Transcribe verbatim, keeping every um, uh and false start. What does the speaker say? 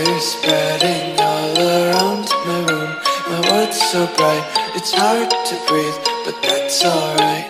Colors spreading all around my room. My world's so bright, it's hard to breathe, but that's alright.